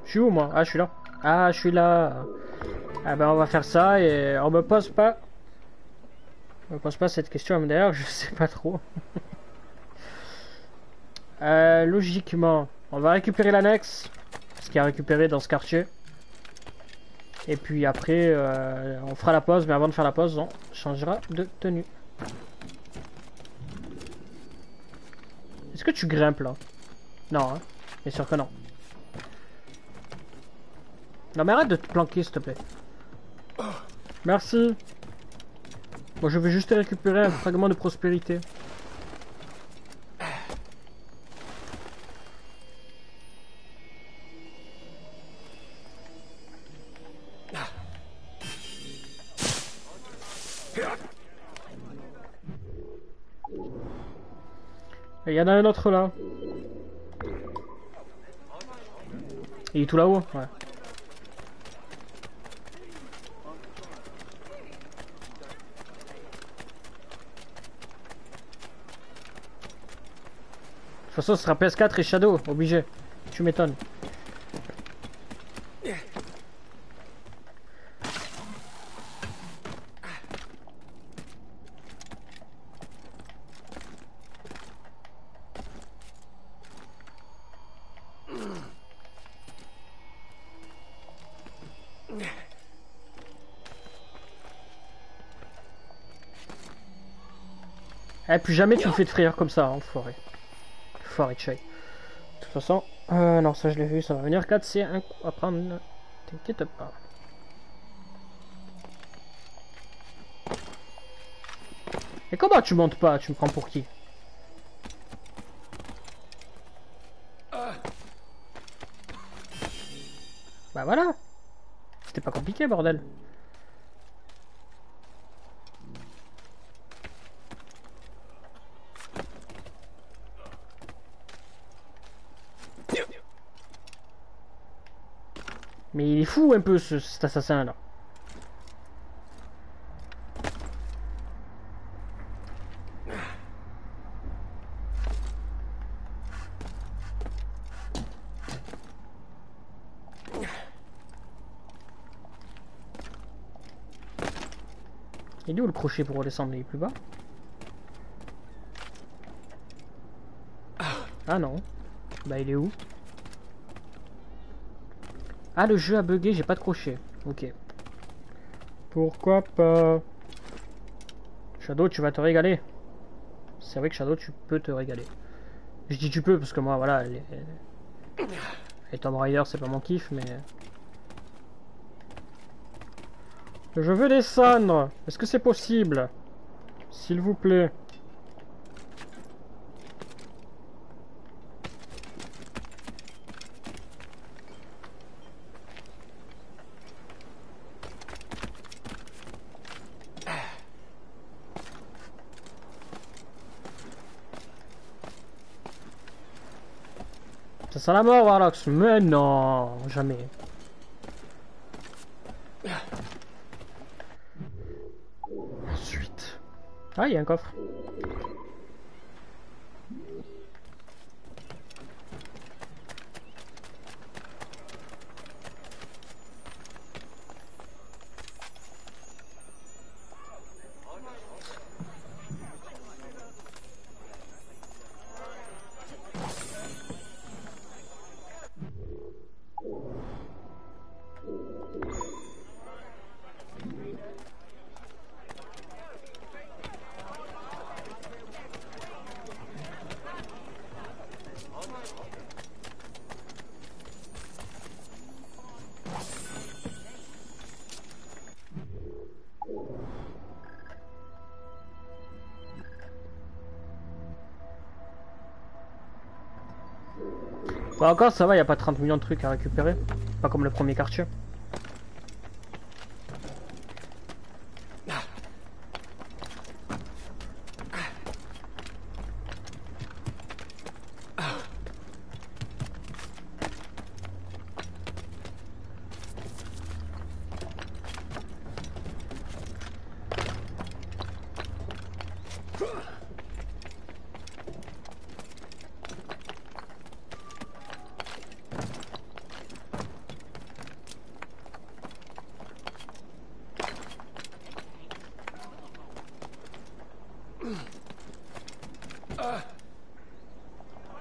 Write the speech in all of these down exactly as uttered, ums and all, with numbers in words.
Je suis où moi? Ah, je suis là. Ah, je suis là. Ah ben on va faire ça et on me pose pas. On me pose pas cette question. D'ailleurs, je sais pas trop. Euh, logiquement, on va récupérer l'annexe. Ce qui est récupéré dans ce quartier. Et puis après, euh, on fera la pause. Mais avant de faire la pause, on changera de tenue. Est-ce que tu grimpes là? Non, hein? Bien sûr que non. Non mais arrête de te planquer s'il te plaît. Merci. Moi je vais juste récupérer un fragment de prospérité. Et il y en a un autre là. Il est tout là-haut, ouais. De toute façon ce sera P S quatre et Shadow, obligé. Tu m'étonnes. Eh, plus jamais tu me fais de frayeur comme ça, hein, forêt. Forêt de Shay. De toute façon, euh, non, ça je l'ai vu, ça va venir. quatre, c'est un coup à prendre. T'inquiète pas. Et comment tu montes pas? Tu me prends pour qui? Bah voilà. C'était pas compliqué, bordel. Mais il est fou un peu ce, cet assassin là. Il est où le crochet pour redescendre? Il est plus bas? Ah non. Bah il est où? Ah le jeu a bugué, j'ai pas de crochet. Ok. Pourquoi pas? Shadow, tu vas te régaler. C'est vrai que Shadow, tu peux te régaler. Je dis tu peux parce que moi, voilà, les, les Tomb Raider, c'est pas mon kiff, mais... Je veux descendre. Est-ce que c'est possible? S'il vous plaît. Ça sent la mort, Warlocks. Mais non, jamais. Ensuite. Ah, il y a un coffre. Bah encore ça va, il n'y a pas trente millions de trucs à récupérer. Pas comme le premier quartier.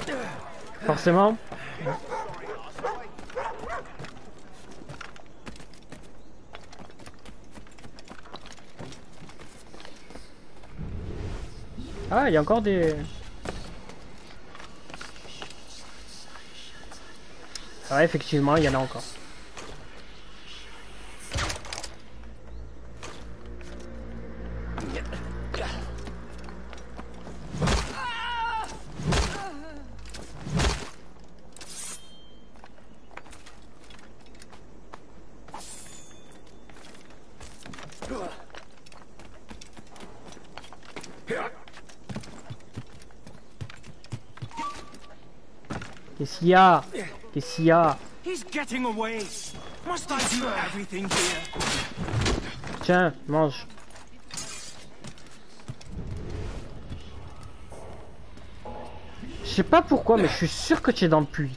Forcément. Ah, il y a encore des... Ah, effectivement, il y en a encore. Qu'est-ce qu'il y a? Qu'est-ce qu'il y a? Tiens, mange. Je sais pas pourquoi, mais je suis sûr que tu es dans le puits.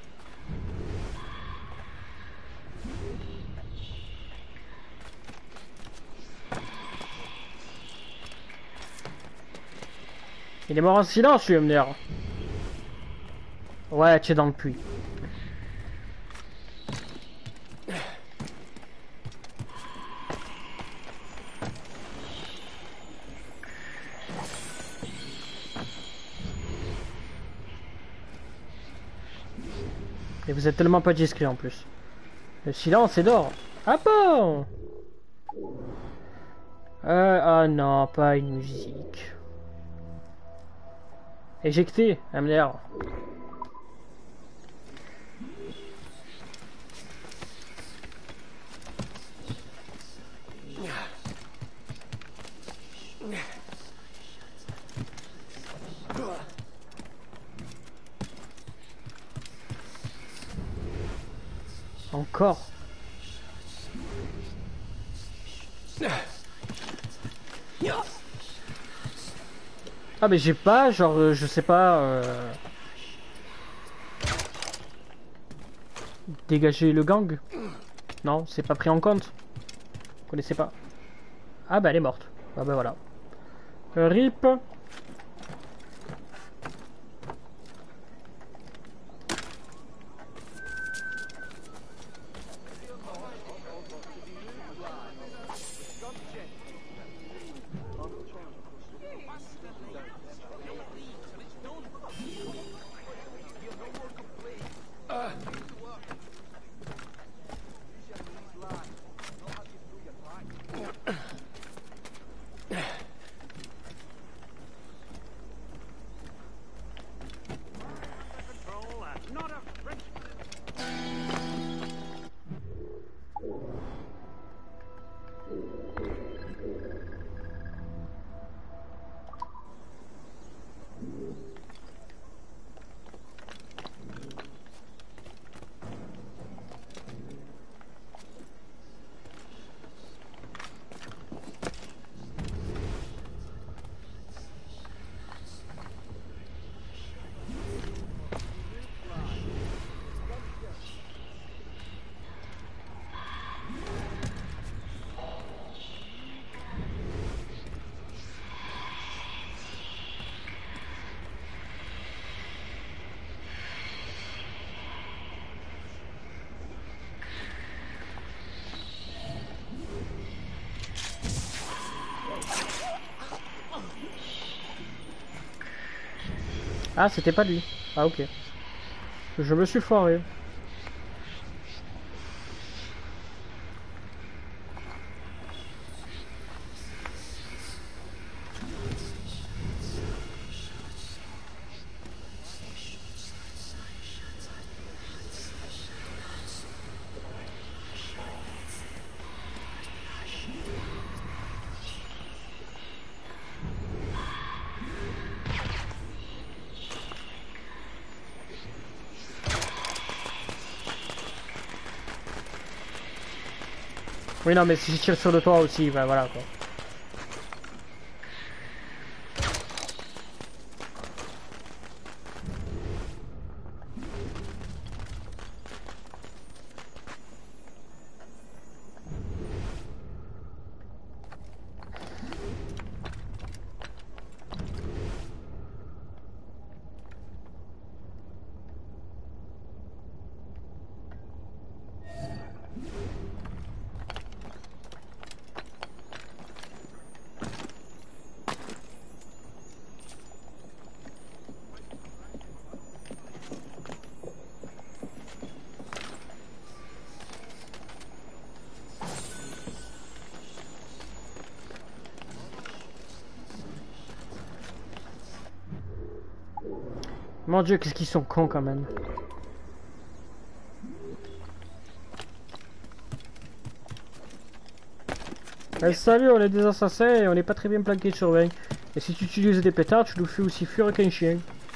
Il est mort en silence, lui, M D R. Ouais, tu es dans le puits. Et vous êtes tellement pas discret en plus. Le silence est d'or. Ah bon? Euh, ah non, pas une musique. Éjecté, M D R. Encore. Ah mais j'ai pas, genre, euh, je sais pas... Euh... Dégager le gang? Non, c'est pas pris en compte. Vous connaissez pas. Ah bah elle est morte. Ah bah voilà. Euh, rip. Ah, c'était pas lui. Ah, ok. Je me suis foiré. Oui, non, mais si je tire sur le toit aussi, bah voilà quoi. Mon dieu, qu'est-ce qu'ils sont cons quand même. Eh, salut, on est des assassins et on n'est pas très bien planqués de surveille. Et si tu utilises des pétards, tu nous fais aussi fuir qu'un chien.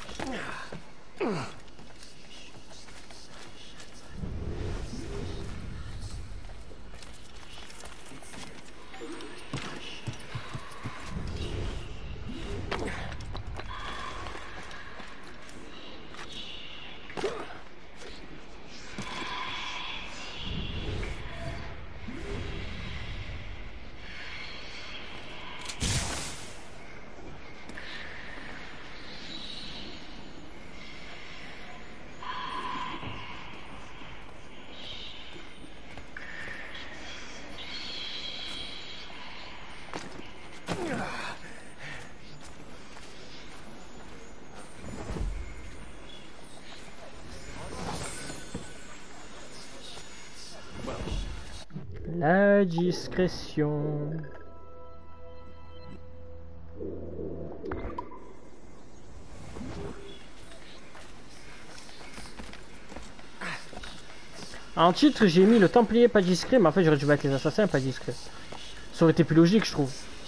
La discrétion. En titre, j'ai mis le Templier pas discret, mais en fait, j'aurais dû mettre les assassins pas discrets. Ça aurait été plus logique, je trouve.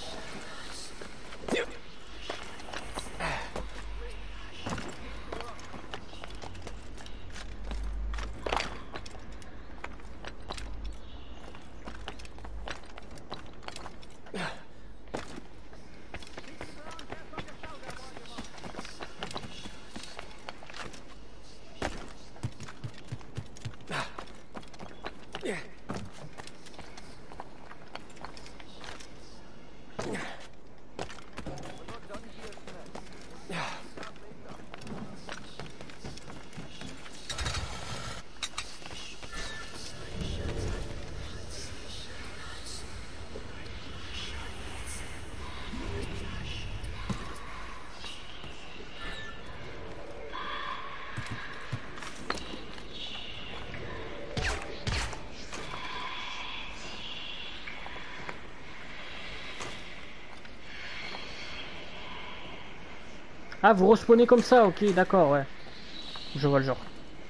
Ah, vous respawnez comme ça, ok, d'accord, ouais. Je vois le genre.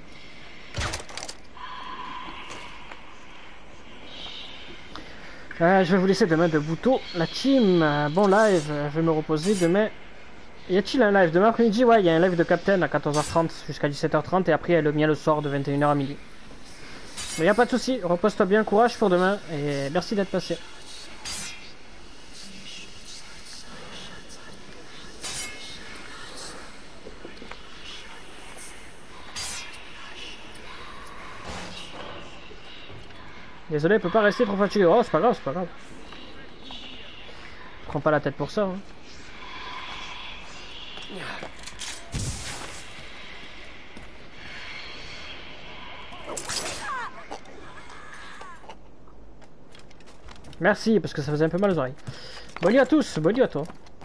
Euh, je vais vous laisser demain de Bouto. La team, euh, bon live, euh, je vais me reposer demain. Y a-t-il un live demain après-midi? Ouais, il y a un live de Captain à quatorze heures trente jusqu'à dix-sept heures trente et après il y a le mien le soir de vingt et une heures à midi. Mais y a pas de souci, repose-toi bien, courage pour demain et merci d'être passé. Désolé, il peut pas rester trop fatigué. Oh, c'est pas grave, c'est pas grave. Je prends pas la tête pour ça. Hein. Merci, parce que ça faisait un peu mal aux oreilles. Bonne nuit à tous, bonne nuit à toi.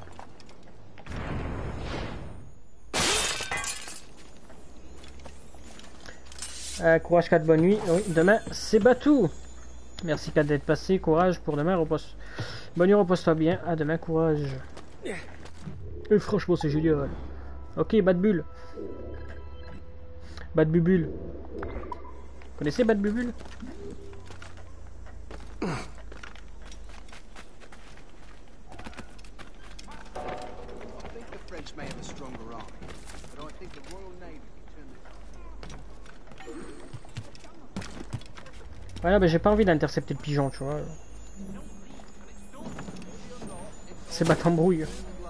Euh, courage quatre, bonne nuit. Oui, demain, c'est Batou. Merci quatre d'être passé, courage pour demain, repose. Bonne nuit, repose-toi bien. À demain, courage. Et franchement, c'est génial. Ok, Bad Bull. Bad Bubule. Vous connaissez Bad Bubule? Ouais, mais j'ai pas envie d'intercepter le pigeon, tu vois. C'est ma tambrouille.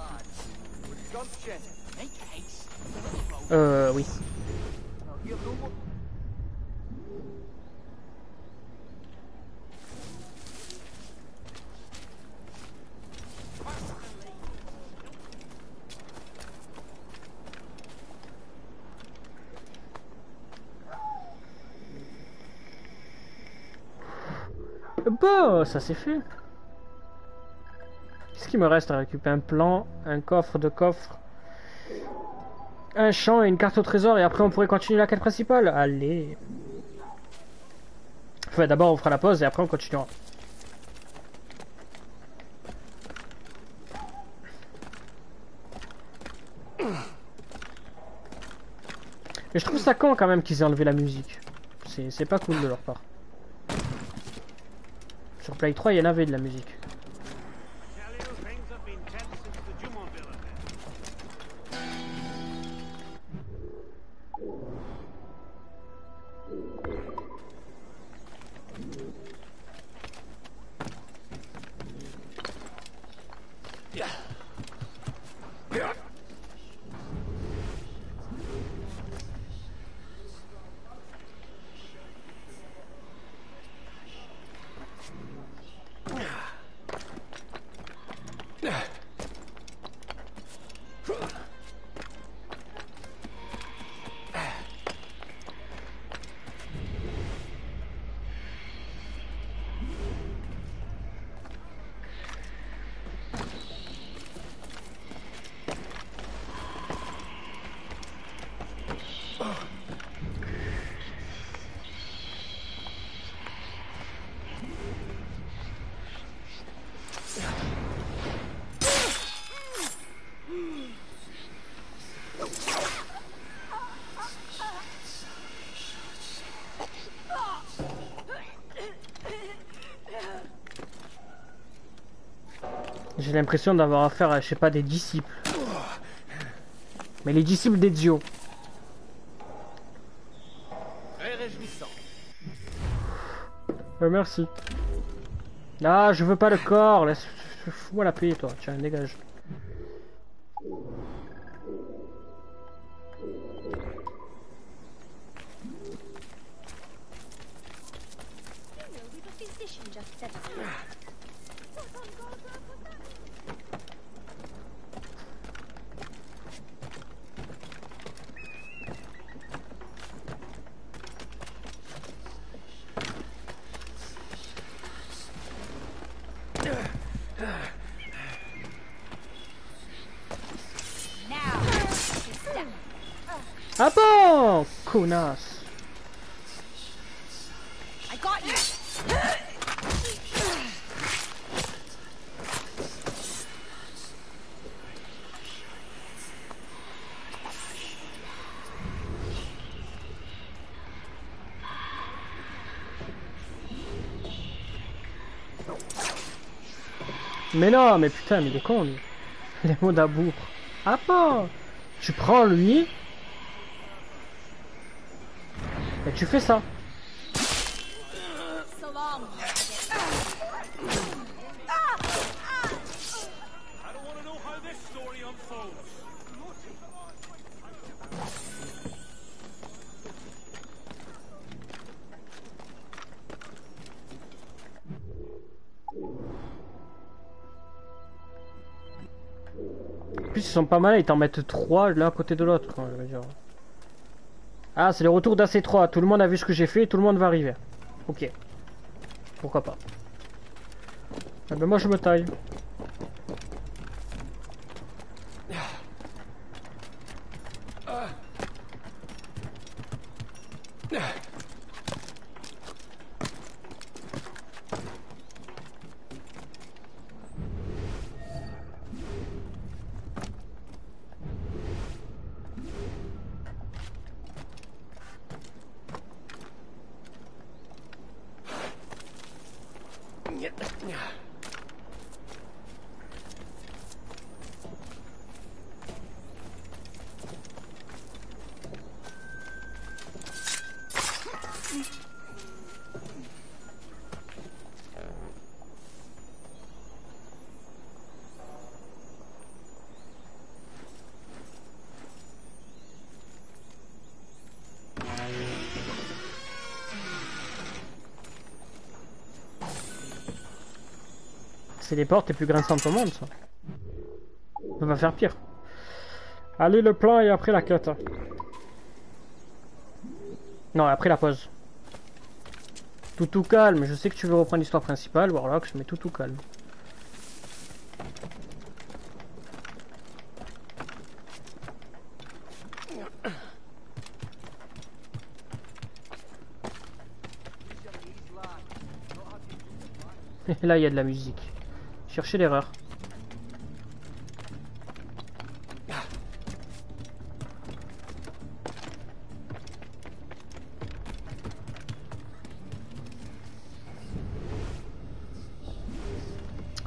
Euh, oui. Bah, ça c'est fait. Qu'est-ce qu'il me reste à récupérer? Un plan, un coffre de coffre, un champ et une carte au trésor et après on pourrait continuer la quête principale. Allez. Enfin, d'abord on fera la pause et après on continuera. Mais je trouve ça con quand même qu'ils aient enlevé la musique. C'est pas cool de leur part. Sur Play trois, il y en avait de la musique. J'ai l'impression d'avoir affaire à, je sais pas, des disciples. Mais les disciples d'Ezio. Très réjouissant. Euh, merci. Ah, je veux pas le corps. Laisse... Fous-moi la paix, toi. Tiens, dégage. Ah bon, connasse. I got you. Mais non, mais putain, mais il est con lui. Les mots d'amour. Ah bon, tu prends lui et tu fais ça. So long. I don't want to know how this story unfolds. En plus, ils sont pas mal, ils t'en mettent trois l'un à côté de l'autre. Je veux dire. Ah, c'est le retour d'A C trois. Tout le monde a vu ce que j'ai fait, tout le monde va arriver. Ok. Pourquoi pas. Ah ben moi je me taille. C'est les portes les plus grinçantes au monde, ça. On va faire pire. Allez, le plan et après la quête. Non, après la pause. Tout tout calme. Je sais que tu veux reprendre l'histoire principale, Warlock, mais tout tout calme. Et là, il y a de la musique. Cherchez l'erreur.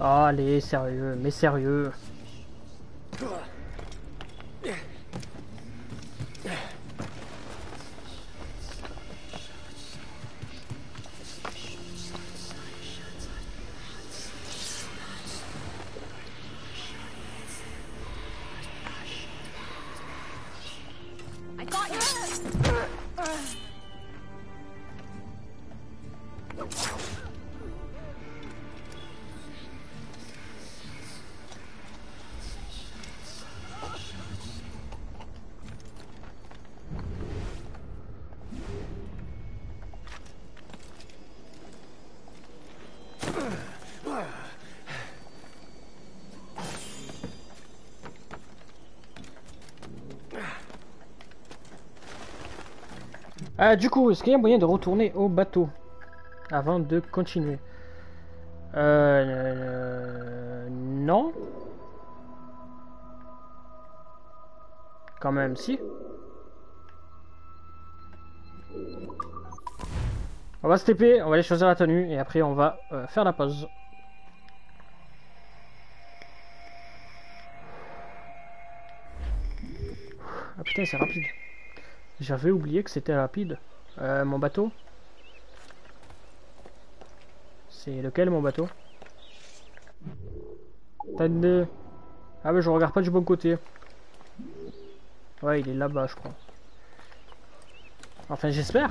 Oh, allez, sérieux, mais sérieux. I got you. Ah, du coup, est-ce qu'il y a moyen de retourner au bateau avant de continuer? Euh, euh... Non. Quand même, si. On va se T P, on va aller choisir la tenue et après on va euh, faire la pause. Ah putain, c'est rapide. J'avais oublié que c'était rapide. Euh, mon bateau. C'est lequel mon bateau? Attendez. Ah mais je regarde pas du bon côté. Ouais, il est là-bas, je crois. Enfin, j'espère.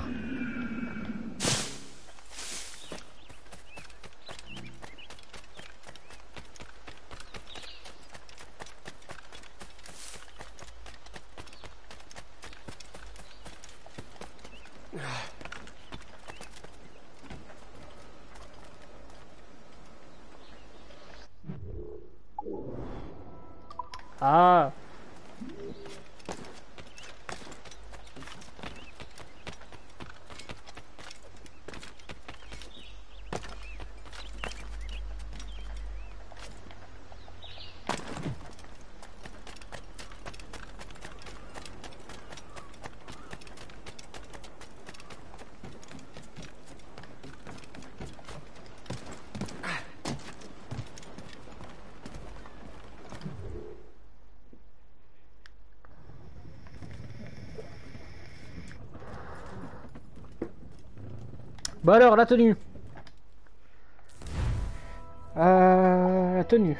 Ah. Bon alors, la tenue. Euh, la tenue.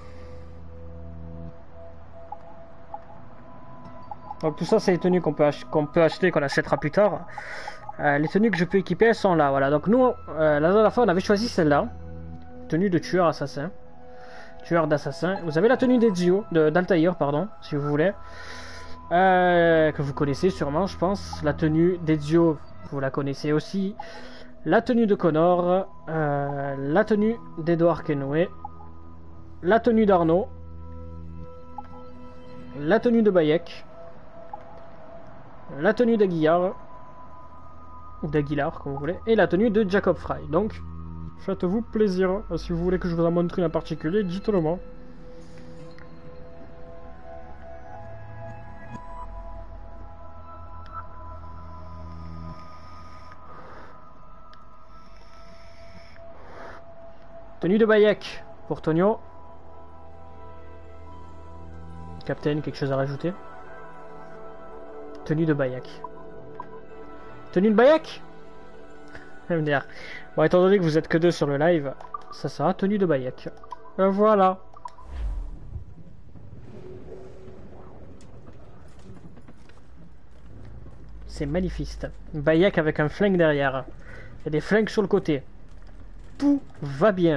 Donc tout ça, c'est les tenues qu'on peut, ach qu'on peut acheter, qu'on achètera plus tard. Euh, les tenues que je peux équiper, elles sont là. Voilà. Donc nous, euh, la dernière fois, on avait choisi celle-là. Tenue de tueur assassin. Tueur d'assassin. Vous avez la tenue d'Ezio, d'Altaïr, pardon, si vous voulez. Euh, que vous connaissez sûrement, je pense. La tenue d'Ezio, vous la connaissez aussi. La tenue de Connor. Euh, la tenue d'Edouard Kenway. La tenue d'Arnaud. La tenue de Bayek. La tenue d'Aguillard. Ou d'Aguilar, comme vous voulez. Et la tenue de Jacob Fry. Donc, faites-vous plaisir. Si vous voulez que je vous en montre une en particulier, dites-le moi. Tenue de Bayek pour Tonio. Captain, quelque chose à rajouter? Tenue de Bayek. Tenue de Bayek? Bon, étant donné que vous êtes que deux sur le live, ça sera tenue de Bayek. Euh, voilà. C'est magnifique. Bayek avec un flingue derrière. Et des flingues sur le côté. Tout va bien.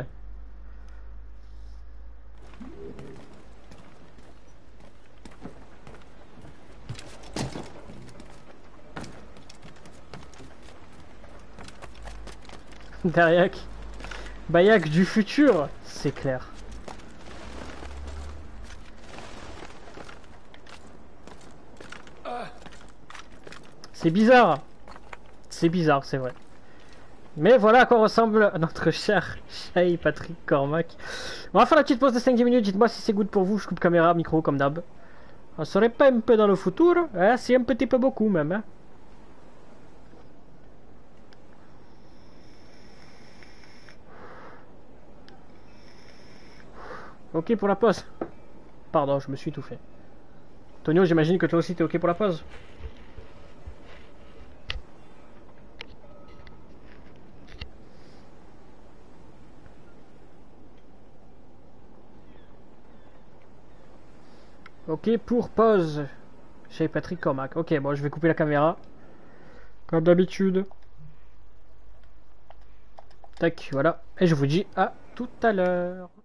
Bayek. Bayek du futur, c'est clair. C'est bizarre. C'est bizarre, c'est vrai. Mais voilà à quoi ressemble notre cher Shay Patrick Cormac. On va faire la petite pause de cinq dix minutes. Dites-moi si c'est good pour vous. Je coupe caméra, micro comme d'hab. On serait pas un peu dans le futur, hein? C'est un petit peu beaucoup même. Hein? Ok pour la pause. Pardon, je me suis étouffé. Tonio, j'imagine que toi aussi t'es ok pour la pause. Ok pour pause. Chez Patrick Cormac. Ok, bon, je vais couper la caméra. Comme d'habitude. Tac, voilà. Et je vous dis à tout à l'heure.